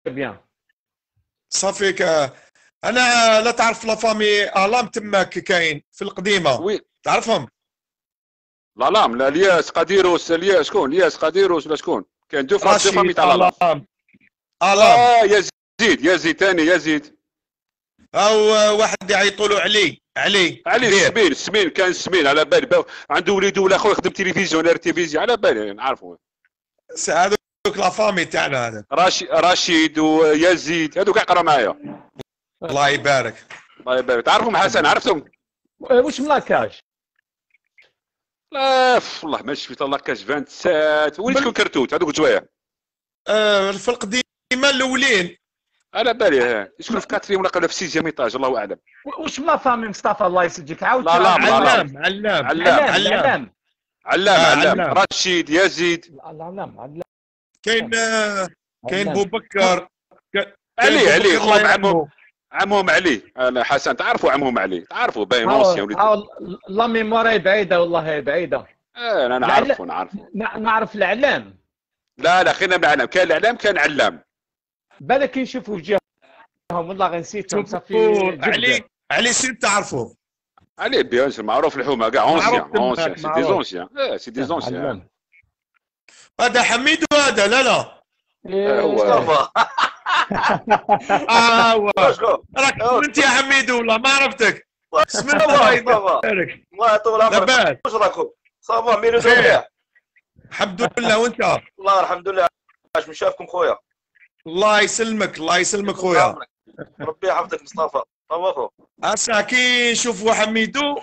بيان. صافيك. انا لا تعرف لا فامي الام تماك كاين في القديمه وي تعرفهم؟ لا لا لا الياس قديروس الياس شكون الياس قديروس ولا شكون كاين دو فامي رشيد تاع الام الام يزيد ثاني يزيد او واحد يعيطوا له علي علي سمين كان سمين على بالي عنده وليد ولا خويا يخدم تلفزيون تلفزيون على بالي نعرفوا هذوك لا فامي تاعنا هذا رشيد ويزيد هذوك يقرا معايا. الله يبارك. الله يبارك. تعرفهم حسن عرفتهم؟ واش ملاكاج؟ لا والله ما شفت لاكاج 27 وين تكون كرتوت هذوك جوايا. في القديمه الاولين على بالي شكون في كاتريم ولا في سيزيام ايطاج الله اعلم. واش لا فامي مصطفى الله يسجلك عاود علام رشيد يزيد علام كاين بوبكر علي خويا عمهم علي. انا حسن تعرفوا عمهم علي تعرفوا باين اونسيان لا ميموري بعيده والله بعيده. انا نعرف الاعلام. لا خلينا بالعلام كان الاعلام كان علام بالك نشوفوا وجههم والله غير نسيتهم صافي. علي سيد تعرفوا علي بيان سور معروف الحومه كاع اونسيان سي دي زونسيان. هذا حميد وهذا لا مصطفى راك انت يا حميد والله ما عرفتك. بسم الله يبارك الله يطول عمرك. واش راكم صافا ميلو مليح؟ الحمد لله وانت؟ والله الحمد لله. اش من شافكم خويا؟ الله يسلمك خويا. ربي يحفظك مصطفى. صافا هسا كي نشوفوا حميدو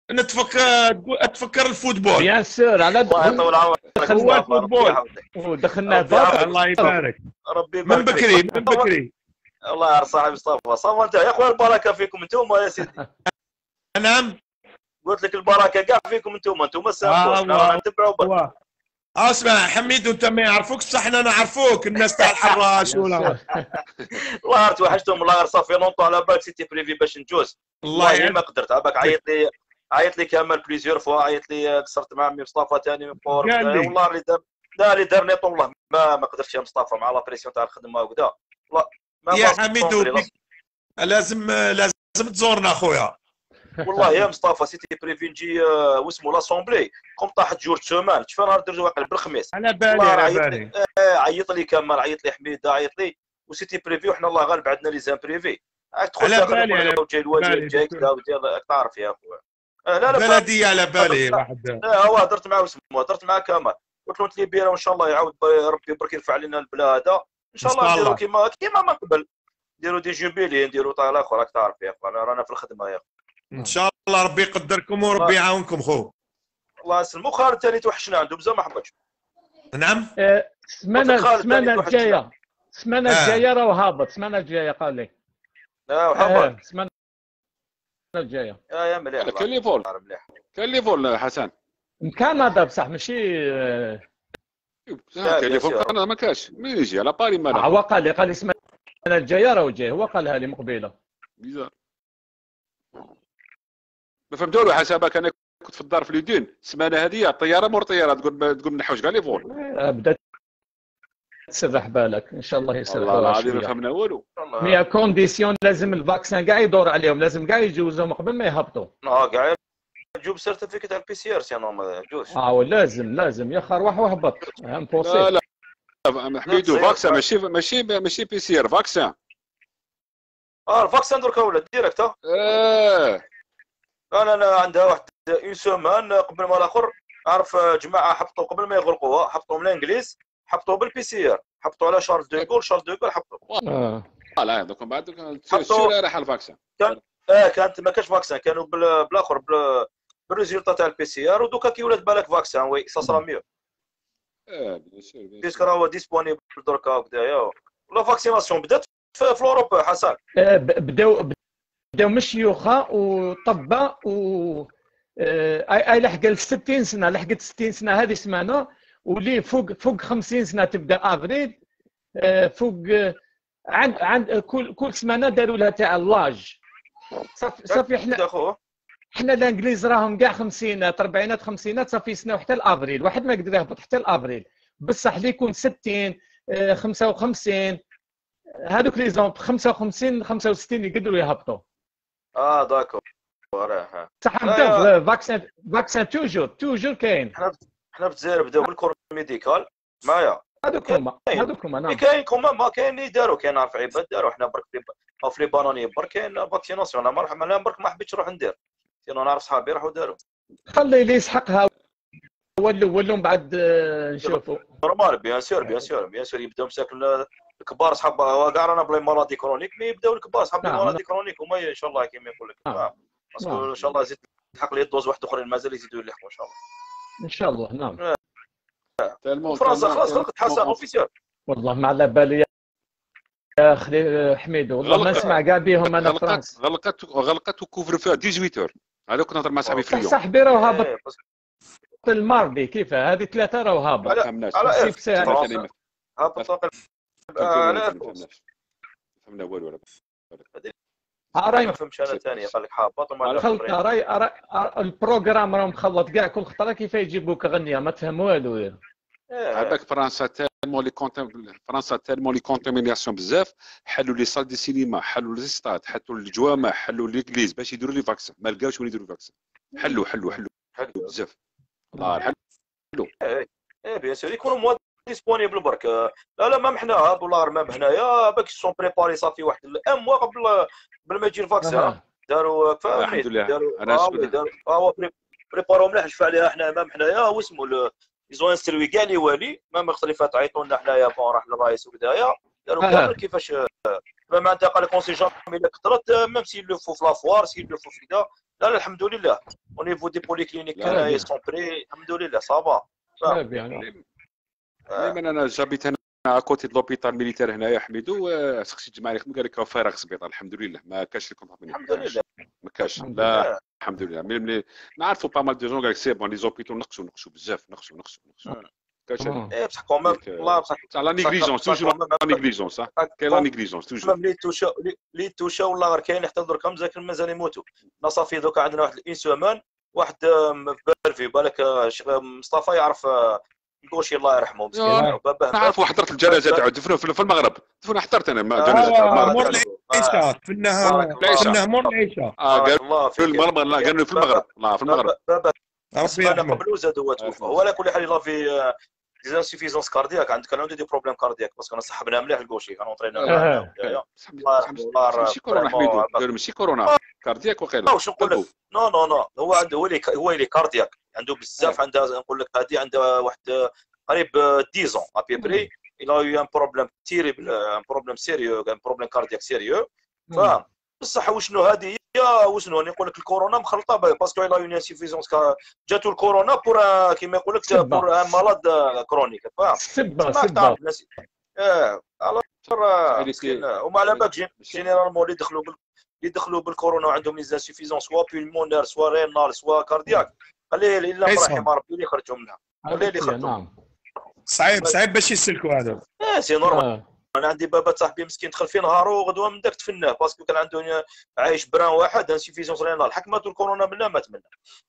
تفكر الفوتبول. بيان سور على الله يطول عمرك. هو الفوتبول ودخلنا الله يبارك. ربي يبارك من بكري الله يرضى صاحبي مصطفى. صافا انت يا خويا البركه فيكم انتم يا سيدي. نعم قلت لك البركه كاع فيكم انتم السابقون نتبعوا. اسمع حميد انت ما يعرفوكش بصح انا نعرفوك الناس تاع الحراش ولا والله توحشتهم والله صافي لونطو على بالك سيتي بريفي باش نجوز والله ما قدرت عباك عيط لي كامل بليزيور فوا عيط لي قصرت مع عمي مصطفى ثاني والله اللي دارني والله ما قدرتش يا مصطفى مع لا بريسيون تاع الخدمه وكذا والله يا حميد لازم تزورنا خويا والله يا مصطفى سيتي بريفي نجي واسمو لاسومبلي كوم طاحت جوج سومان شفنا نهار درجه واقع بالخميس على بالي عيط لي كامل عيط لي حميده عيط لي وسيتي بريفي وحنا الله غالب عندنا لي زان بريفي تدخل على بالي جاي الواجب جاي كذا تعرف يا خويا. لا بلدي على بالي واحد هو هضرت معاه واسمو هضرت معاه كامل قلت له لي بيرا وان شاء الله يعاود ربي برك يرفع لنا البلاد ان شاء الله نديروا كيما ما قبل نديروا دي جوبيلي نديروا طال اخر راك تعرف يا اخوان رانا في الخدمه يا اخوان. ان شاء الله ربي يقدركم وربي يعاونكم خو. الله يسلمك. خالد ثاني توحشنا عنده بزاف ما حبتش. نعم السمانه الجايه راه هابط السمانه الجايه قال لي وهابط السمانه الجايه يا مليح. كان لي فول حسن من كندا بصح ماشي كان لي فول كندا ما كاش مين يجي على باري مالا هو قال لي السمانه الجايه راه جاي هو قالها لي مقبله بيزار ما فهمتوا له حسابك. انا كنت في الدار في ليدين السمانه هذه طياره مور طياره تقول نحوش كاع لي فول بدات تسرح بالك ان شاء الله يسرح. والله العظيم ما فهمنا والو. مي كونديسيون لازم الفاكسان كاع يدور عليهم لازم كاع يجوزهم قبل ما يهبطوا. كاع جوب سيرتيفيكيت تاع البي سي ار سي نورمال جوز. لازم يا اخي روح وهبط لا حميدو فاكسان ماشي بي سي ار فاكسان. الفاكسان دركا ولا ديريكت انا عندها واحد اون سومان قبل ما الاخر عرف جماعه حبطوا قبل ما يغلقوها حبطوا من الانجليز حبطوا بالبي سي ار حبطوا على شارل دوغول حبطوا لا دوك من بعد سير راح الفاكسان كانت ما كانش فاكسان كانوا بالاخر بالريزولتا تاع البي سي ار ودوكا كي ولات بالك فاكسان وي سا سرا ميو بيسك راهو ديسبونيبل دركا وكذايا ولا فاكسيناسيون بدات في اوروبا حسن بداو من الشيوخه وطبا و لحق 60 سنه لحقت 60 سنه هذه سمانه واللي فوق 50 سنه تبدا افريل فوق عند كل سمانه داروا لها تاع اللاج صافي احنا الانجليز راهم كاع خمسينات اربعينات خمسينات صافي سنه حتى الافريل واحد ما يقدر يهبط حتى الافريل بصح اللي يكون 60 55 هذوك لي زون 55 65 يقدروا يهبطوا. داكور. صح انت فاكسان توجور كاين. حنا في الجزائر بداو بالكور ميديكال معايا. هذوك هما نعم. كاين كوما ما كاين اللي داروا، كاين عارف عباد داروا. حنا برك في لي بانوني برك كاين فاكسيناسيون. انا برك ما حبيتش نروح ندير، سينو نعرف صحابي راحوا داروا. خلي اللي يسحقها ولوا من بعد نشوفوا. نورمال بيان سور يبداو مساكن الكبار صحاب كاع رانا بلاي مالادي كرونيك، مي يبداو الكبار صحاب مالادي كرونيك هما ان شاء الله كيما يقول لك. باسكو ان شاء الله يزيد يلحق لي الدوز واحد اخرين مازال يزيدوا يلحقوا ان شاء الله. نعم. فرنسا خلاص خلقت حسن اوفيسيال. والله ما على بالي يا اخي حميدو، والله ما نسمع كاع بهم انا فرنسا. غلقت وكوفر فيها 18 هذا كنت نهضر مع صاحبي في اليوم. صاحبي راه هابط الماردي كيف هذه 3 راه هابط. على هابط فهمنا والو. راي ما فهمتش انا ثاني قال لك هابط وما خلط. راي البروغرام راه مخلط كاع كل خطره كيف يجيبوك غنيه ما تفهم والو. هذاك فرنسا تالمون لي كونتاميناسيون بزاف، حلوا لي صال دي سينما، حلوا لي ستاد، حلوا الجوامع، حلوا ليغليز باش يديروا لي فاكسين، ما لقاوش وين يديروا فاكسين. حلوا بزاف. حلوا بيان سور يكونوا موا ديسبونيبل برك. لا ما محناها دولار ما هنايا باك سون بريباري صافي واحد الام موا قبل ما يجي الفاكسين داروا الحمد لله. داروا بريبارو مليح شفع عليها حنا ما حنايا واسمو يزون انستروي كاع لي والي ما مختلفات عيطوا لنا حنايا بون راح للرئيس وكذايا داروا كامل كيفاش ما انت قال لك اون سي جامي الا كثرت ميم سي لو فو في لافوار سي لو فو في كذا. لا الحمد لله او نيفو دي بولي كلينيك كان سون بري الحمد لله صافا. انا جابيت هنا اكوتي د لوبيتال ميليتير هنايا حميدو، سقسي تجمع لكم قال لك راه فارغ السبيطار الحمد لله ما كاش لكم الحمد لله ما كاش. لا الحمد لله ملي نعرفوا با مال دي جون قال لك سي بون لي زوبيتو نقصوا بزاف نقصوا كاش بصح كومام والله بصح لا نيغليجونس توجور لا نيغليجونس كاين لا نيغليجونس توجور لي توشا والله غير كاين حتى درك مزاكن مازال يموتوا. لا صافي دوكا عندنا واحد اون سومان واحد في بالك مصطفى يعرف نقولش الله يرحمه مسكين باباه نعرف حضرت الجنازه تاعو دفنوه في المغرب. حضرت انا جنازه مور العيشه في النهار مور العيشه قالوا في المغرب. لا قالوا في المغرب. لا في المغرب ربي يرحمه قبل وزادوا توفى. ولا كل حال لا في ديزانسيفيزونس كاردياك كان عنده دي بروبليم كاردياك باسكو انا صحبنا مليح الكوشي كانوا طرينا ماشي كورونا حميدو قالوا ماشي كورونا كاردياك وقيله. واش نقول لك نو هو عنده هو اللي كاردياك عنده بزاف. عنده نقول لك هذه عنده واحد قريب 10 ans à peu près il a eu un problème terrible un problème sérieux un problème cardiaque sérieux. فاهم بصح وشنو هذه يا وشنو نقول لك الكورونا مخلطه باسكو il a une insuffisance جاتو الكورونا بور كيما يقول لك بور ان مالاد كرونيك. فاهم سبه وما على بالك جينيرالمون اللي دخلوا بالكورونا وعندهم لي انسوفيزونس سوا بولمونير سوا رينال سوا كاردياك خليه الا رحم ربي اللي يخرجوا منها خليه اللي يخرجوا. صعيب باش يسلكوا هذا. سي نورمال. انا عندي بابا صاحبي مسكين دخل في نهارو وغدوه من داك تفناه باسكو كان عنده عايش بران واحد انسيفيزونس رينال حكمته الكورونا منها مات منها.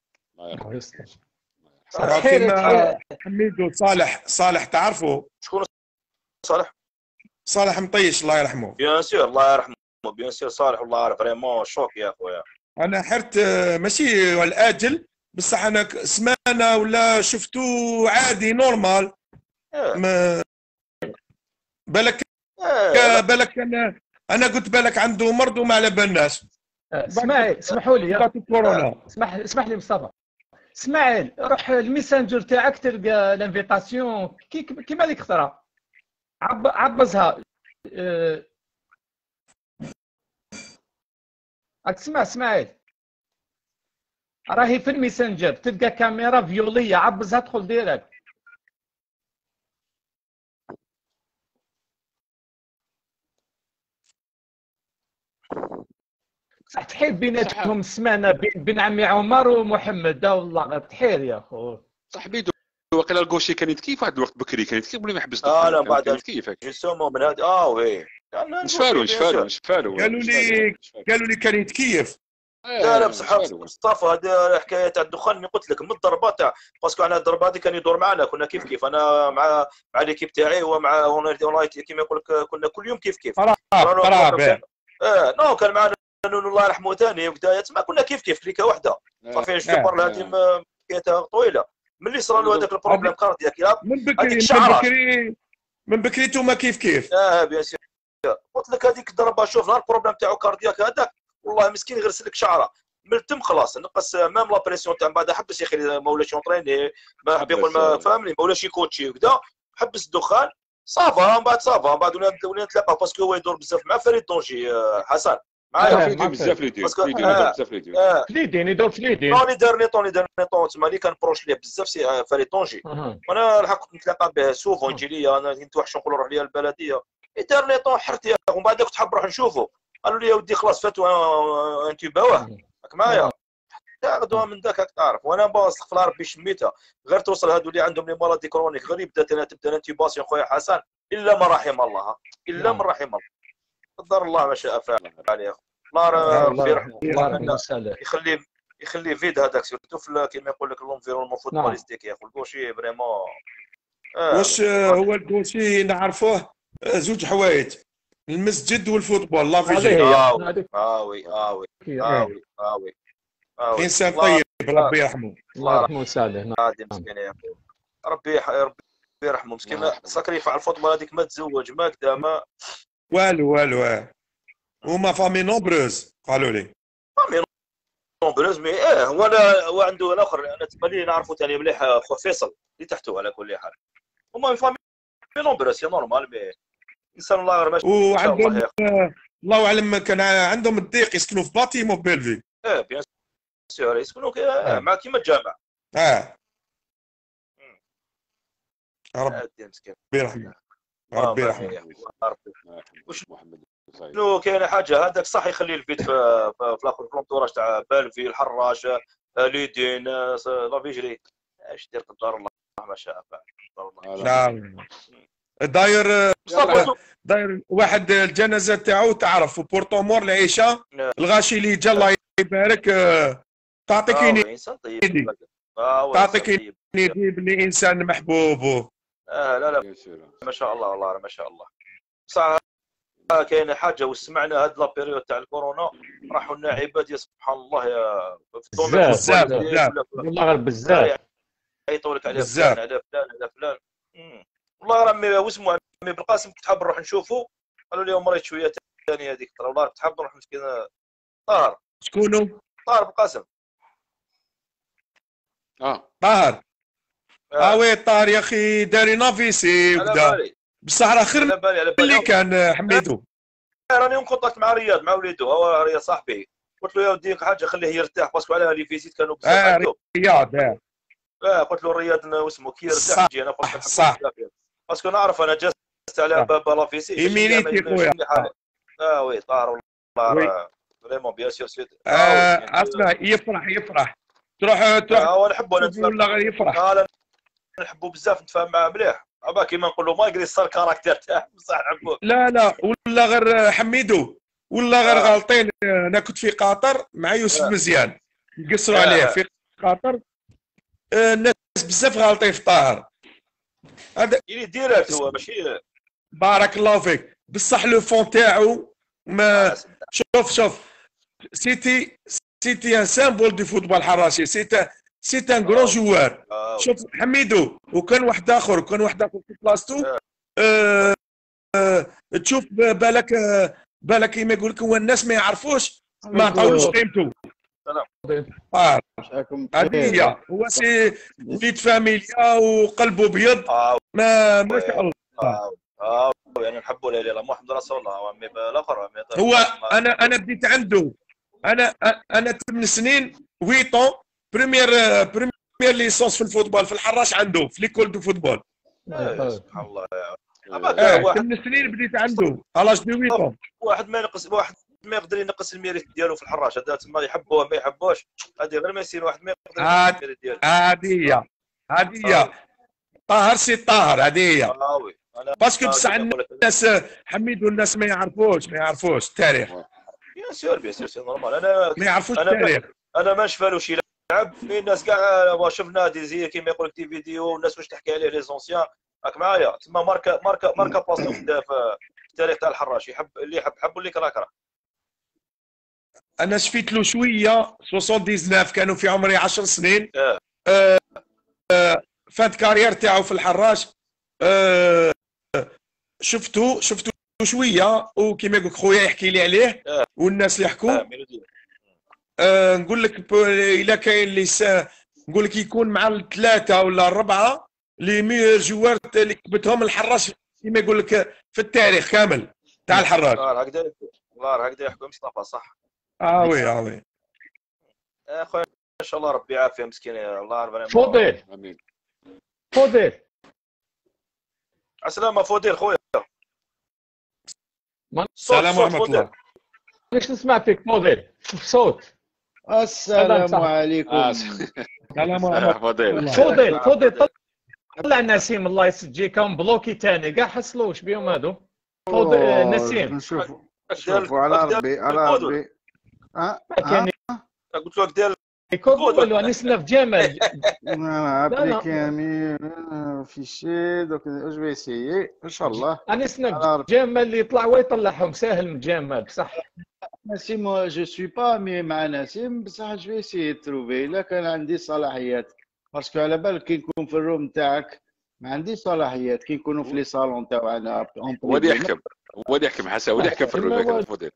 حميدو صالح تعرفوا شكون صالح مطيش الله يرحمه. بيان سور الله يرحمه بيان سور صالح والله عارف فريمون شوك يا خويا. انا حرت ماشي الاجل بصح انا سمانه ولا شفتو عادي نورمال. بالك انا قلت بالك عنده مرض وما على بالناش. اسمحوا لي اسمح لي مصطفى. اسماعيل روح الميسنجر تاعك تلقى الانفيتاسيون كيما اللي اخترع عبزها. تسمع اسماعيل راهي في الميسنجر تلقى كاميرا فيوليه عبزها ادخل ديريكت. صح تحيل بيناتهم سمانه بين عمي عمر ومحمد والله تحيل يا خو صاحبي. وقيلا الكوشي كان يتكيف واحد الوقت بكري كان يتكيف ولا ما يحبس. لا بعد يتكيف جسمه من هذا وي نشفالو قالوا لي كان يتكيف لا بصح مصطفى هذه حكايه تاع الدخان اللي قلت لك من الضربات تاع باسكو انا الضربه هذه كان يدور معنا كنا كيف انا مع ليكيب تاعي ومع اونلايت كيما يقول لك كنا كل يوم كيف نو كان معنا نونو الله يرحمه ثاني وكذا تسمع كنا كيف كليكه واحده صافي جبر هذه حكايتها طويله ملي صرا له هذاك البروبليم كاردياك من بكري نتوما كيف بيان سير قلت لك هذيك الضربه شوف نهار البروبليم تاعو كاردياك هذاك والله مسكين يغرس لك شعره من تم خلاص نقص ميم لا بريسيون تاع من بعد حبس يا اخي ما ولاش يونطريني ما حب يقول ما فهمني ما ولاش يكوتشي وكذا حبس الدخان صافا من بعد ولينا نتلاقاو باسكو هو يدور بزاف مع فريد دونجي حسن معايا بزاف لي يدير فليدين يدور فليدين طوني طون تسمى لي كان بروش ليه بزاف سي فريد طونجي وانا الحق نتلاقى به سوفو يجي لي انا نتوحش نقول نروح ليا البلديه ايترني طون حرت ومن بعد كنت حاب نروح نشوفه قالوا لي يا ودي خلاص فاتوا انت باوه راك معايا غدوه من ذاك تعرف وانا استغفر ربي شميتها غير توصل هادو اللي عندهم لي مالادي كرونيك غير تبدا الانتيباسيون خويا حسن الا ما رحم الله الا من رحم الله قدر الله ما شاء فعل عليه الله ربي يرحمه يخلي فيد هذاك سيرتو كيما يقول لك لونفيرونمون فوتبوليستيك يا اخو الكوشي فريمون واش هو الكوشي نعرفوه زوج حوايج المسجد والفوتبول لا فيجي وي انسان طيب ربي يرحمه الله يرحمه ويسعده عادي مسكين يا اخو ربي يرحمه مسكين سكريفا على الفوتبول هذيك ما تزوج ما كذا ما والو هما فامي نومبروز قالوا لي فامي نومبروز مي هو عنده الاخر انا تبالي نعرفه ثاني مليح خو فيصل اللي تحته على كل حال هما فامي نومبروز سي نورمال مي انسان الله غير ماشي وعندهم الله اعلم كان عندهم الضيق يسكنوا في باتيمون بيلفي بيان سيور يسكنوا مع كيما الجامع ربي يرحمه ربي يرحمه واش شنو كاين حاجه هذاك صح يخلي الفيد في الاخر الكونتوراج تاع بالفي الحراش ليدين لافيجري اش دير قدر الله ما شاء فعل نعم داير واحد الجنازه تاعو تعرف بورتومور العيشه الغاشي اللي جا الله يبارك تعطيك يدي تعطيك يدي بلي انسان محبوب لا ما شاء الله والله ما شاء الله صح كاينه حاجه وسمعنا هاد لا بيريود تاع الكورونا راحوا لنا عباد يا سبحان الله يا بزاف والله غير بزاف يعيطوا لك على فلان على فلان والله راه واسمو عمي بالقاسم كنت حاب نروح نشوفه قالوا لي مريت شويه ثاني هذيك ترى والله كنت حاب نروح مسكين طاهر شكونو؟ طاهر بالقاسم طاهر وي طاهر يا اخي داري نافيسي وكذا بصح راه خير اللي كان حميدو راني نكونتاكت مع رياض مع وليدو هو رياض صاحبي قلت له يا ودي حاجه خليه يرتاح باسكو على لي فيزيت كانوا بزاف رياض قلت له الرياض واسمه كي يرتاح يجي انا قلت صح باسكو نعرف انا جلست على باب لا فيزيت يمينيتي خويا وي طاهر والله فريمون بيان سور اسمع يفرح تروح نحبه ولا غير يفرح نحبه بزاف نتفاهم معاه مليح ابا كيما نقولوا ما يقدر يصير كاركتير تاعه بصح نحبوه لا ولا غير حميدو ولا غير غالطين انا كنت في قطر مع يوسف مزيان نقصروا عليه في قطر الناس بزاف غالطين في طاهر هذا ديريكت هو ماشي بارك الله فيك بصح لو فون تاعو ما شوف سيتي ان سامبول دو فوتبول حراشي سي ان غران جوار شوف حميدو وكان واحد اخر في بلاصتو تشوف بالك كيما يقول لك هو الناس ما يعرفوش ما عطاوش قيمته هذه هي هو سي وليد فاميليا وقلبه ابيض ما شاء الله يعني نحبوا لا اله الا الله محمد رسول الله مي بالاخر هو انا بديت عنده انا 8 سنين 8 طون بريمير ليسونس في الفوتبول في الحراش عنده في ليكول دو فوتبول سبحان الله 8 سنين بديت عنده علاش دو 8 طون واحد ما يقدر ينقص الميريت ديالو في الحراش هذا تما يحبوه ما يحبوش هذه غير ما يصير واحد ما يقدر ينقص الميريت ديالو هذه هي طاهر سي طاهر هذه هي باسكو بصح الناس حميدو الناس ما يعرفوش التاريخ بيان سور سي نورمال. انا ما يعرفوش التاريخ. انا ما نشفالوش يلعب، مي الناس كاع شفنا دي كيما يقول لك دي فيديو والناس واش تحكي عليه لي زونسيان، راك معايا تما ماركا باسيون في التاريخ تاع الحراش، يحب اللي يحب حب واللي كره. انا شفيت له شويه 79 كانوا في عمري 10 سنين. فات كارير تاعو في الحراش. شفتو شويه، وكيما يقول خويا يحكي لي عليه والناس اللي يحكوا. نقول لك الا كاين اللي نقول لك يكون مع الثلاثه ولا الربعه لي ميور جوار اللي كتبتهم الحراش كيما يقول لك في التاريخ كامل تاع الحراش. والله هكذا يحكوا مصطفى صح. وي اخويا ان شاء الله ربي يعافيه مسكين. الله ربنا فضيل امين. فضيل السلامة فضيل خويا. السلام ورحمة الله. ليش نسمع فيك فضيل صوت؟ السلام عليكم. السلام عليكم فضيل طلع نسيم الله يسجيكم بلوكي تاني كاع حصلوش بيهم هادو. فضيل نسيم شوفوا على ربي قلت لك دير يكون نسنا في جمال. ابليكي فيشي دوك جو في اسيي ان شاء الله. نسنا في جمال اللي يطلع ويطلعهم ساهل من جمال بصح. نسيم جو سوي با مي مع نسيم بصح جو في اسيي تروفي الا كان عندي صلاحيات، باسكو على بالك كي نكون في الروم تاعك ما عنديش صلاحيات، كي نكونوا في لي صالون تاعنا هو اللي يحكم حسن، هو اللي يحكم في الروم فضيل.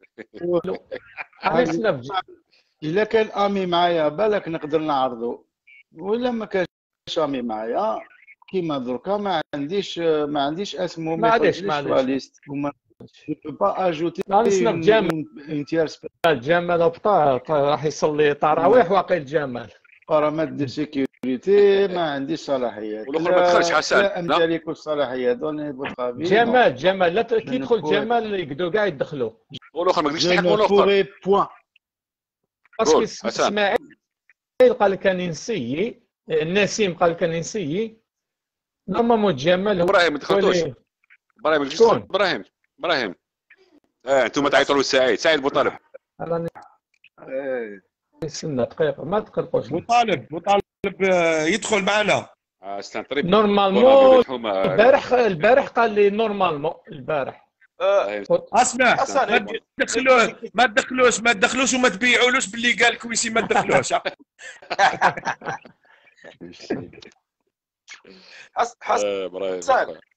إلا كان امي معايا بالك نقدر نعرضه، ولا ما كانش امي معايا كيما دركا ما عنديش اسمه ما عادش ليست وما جو با اجوتي. نسنا جمال ابطال راح يصلي تراويح واقيل جمال برامات دو سيكوريتي ما عنديش صلاحيات. والاخر ما دخلش حسن. لا امتلك الصلاحيات دوني بوطابي. جمال لا كي يدخل جمال يقدروا كاع يدخلوا. والاخر ما قدرش تحكموا الاخر. باسكو اسماعيل قال كان ينسي، نسيم قال كان ينسي نورمالمون جمال. ابراهيم ما دخلتوش. ابراهيم انتم تعيطوا له سعيد بوطالب. استنى دقيقه ما تقلقوش. بوطالب يدخل معنا. نورمالمون البارح قال لي نورمالمون البارح. اسمع ما تدخلوش وما تبيعولوش باللي قال كويسي ما تدخلوش. حسن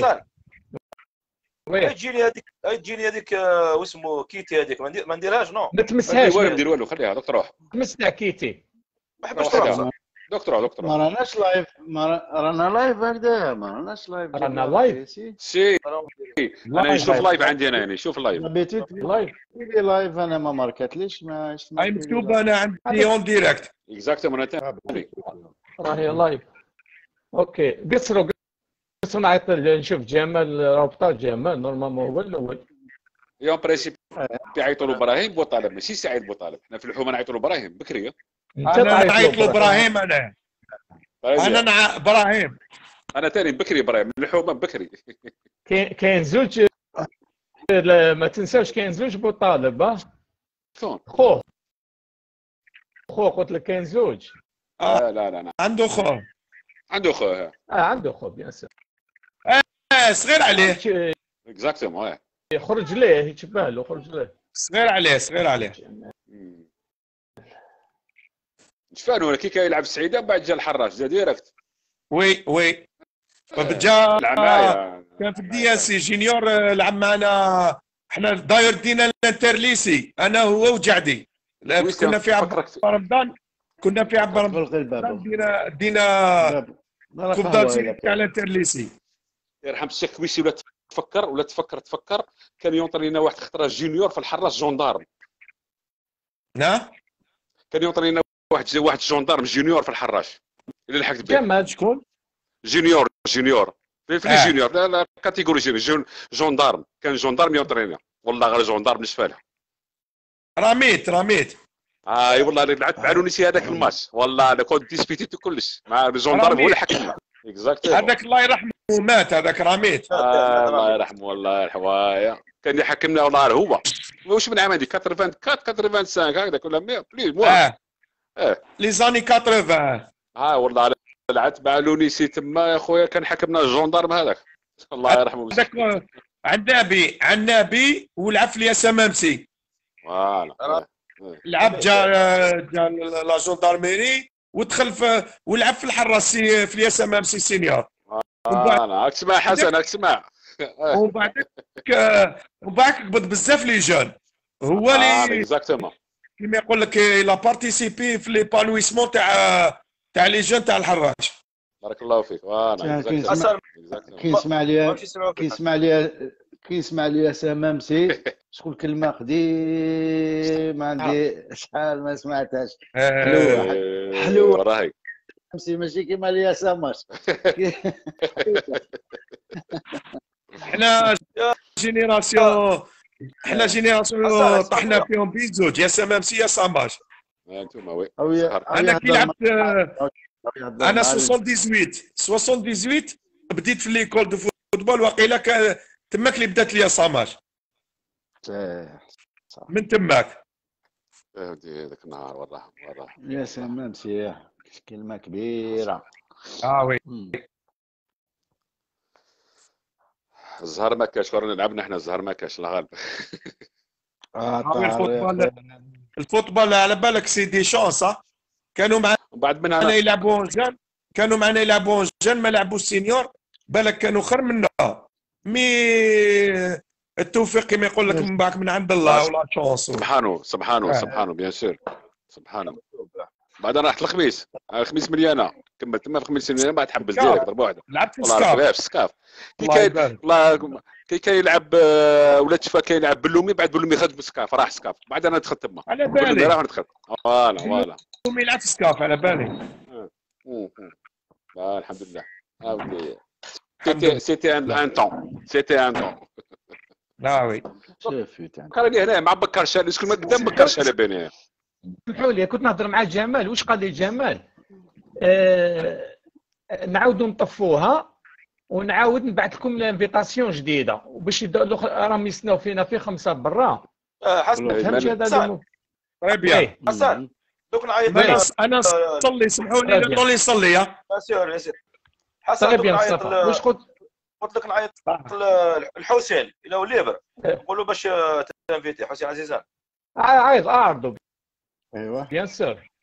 تجيني هذيك واسمه كيتي هذيك ما نديرهاش نو ما تمسهاش. ما ندير والو خليها دوك تروح. تمسنا كيتي ما حبش تروح. دكتور ما راناش لايف رانا لايف هكذا ما راناش لايف. رانا لايف سي انا نشوف لايف عندي انا نشوف لايف لايف انا ما ماركتليش ما هاي مكتوبه انا عندي اون ديريكت اكزاكتومون انا راهي لايف. اوكي قصروا نعيط نشوف جمال رابطه جمال نورمالمون هو الاول. يوم برينسيپ يعيطوا له ابراهيم بوطالب ماشي سعيد بوطالب. حنا في الحومه نعيطوا له ابراهيم بكري. انا نعيط له ابراهيم. انا ابراهيم انا ثاني بكري ابراهيم من الحومه بكري. كاين زوج ما تنساوش كاين زوج بوطالب. شلون خو قلت لك كاين زوج. لا عنده خو عنده خو بيان سور. صغير عليه اكزاكتومون. يخرج ليه يشبه له خرج ليه صغير عليه. شفانو كي كان يلعب السعيده بعد جا الحراش جا ديريكت. وي جا معايا كان في الدي اس سي جونيور لعب معنا. احنا داير دينا الانترليسي انا هو وجعدي. كنا في عبد رمضان دينا كوب تاع الانترليسي. يرحم الشيخ كويسي ولا تفكر كان ينطر لنا واحد خطره جونيور في الحراس جوندارم. نعم كان ينطر لنا واحد جوندارم جونيور في الحراش اللي لحقت به. جمال شكون؟ جونيور في الجونيور لا كاتيجوري جوندارم. كان جوندارم ينطر لنا والله غير جوندارم نشفالها. رميت اي والله لعبت مع لونيسي هذاك الماتش والله انا كنت ديسبيتيت كلش مع جوندارم هو اللي حكمنا. هذاك الله يرحمه مات هذاك رميت. الله يرحمه والله يرحمه كان يحكمنا والله هو واش من عام هذيك 84 85 هكذاك ولا 100 بليز موان. لي زاني 80. والله لعبت مع لونيسي تما يا خويا، كان حكمنا الجندارم هذاك الله يرحمه. هذاك عنابي ولعب في الياس امامسي. فوالا لعب جا لا جوندارميري ودخل ولعب في الحراسي في الياس امامسي سينيور. راك تسمع حسن، راك تسمع. وبعدك قبض بزاف لي جون، هو اللي اكزاكتومون كيما يقول لك لا بارتيسيبي في ليبانويسمون تاع لي جون تاع الحراش. بارك الله فيك. فوالا كيسمع لي سمامسي شكون كلمه قديم عندي شحال ما سمعتهاش. حلوه راهي سمامسي ماشي كيما لي سماش. احنا جينيراسيون طحنا فيهم بيزوج، يا سمامسي يا ساماش. انتم وي. انا كي لعبت انا 78 بديت في ليكول دو فوتبول، واقيلا تماك اللي بدات لي ساماج من تماك. هذاك النهار والله يا سمامسي كلمه كبيره. وي الزهر ما كاش، كنا لعبنا احنا الزهر ما كاش الله غالب. الفوتبول على بالك سي دي شونس. كانوا معنا يلعبون جان ما لعبوا السينيور، بالك كانوا خير منا. مي التوفيق كما يقول لك من بعد من عند الله ولا شونس. سبحانه بيان سور سبحانه. بعد رحت الخميس مليانه، كملت تما في الخميس مليانه، بعد حبس ديريكت ضربه واحده. لعبت في السكاف كي كان يلعب ولاد شفا، كان يلعب بلومي، بعد بلومي خرج بالسكاف راح سكاف، بعد انا دخلت تما على بالي راح ندخل. فوالا بلومي يلعب في سكاف على بالي. الحمد لله. سيتي ان طون وي قال لي هنا مع بكر شال، شكون ما قدام بكر شال بيني. سمحوا لي كنت نهضر مع جمال، واش قال لي جمال؟ نعاودوا نطفوها ونعاود نبعث لكم لانفيتاسيون جديده، وباش راهم يستناو فينا في 5 برا. حسن فهمتي هذا طيب حسن دوك نعيط انا نصلي، سمحوا لي نضل نصلي. حسن طيب يا مصطفى واش قلت لك نعيط الحسين الى وليبر، نقولوا باش تنفيتي حسين عزيزان. عايض اعرضوا. ايوه بيان سور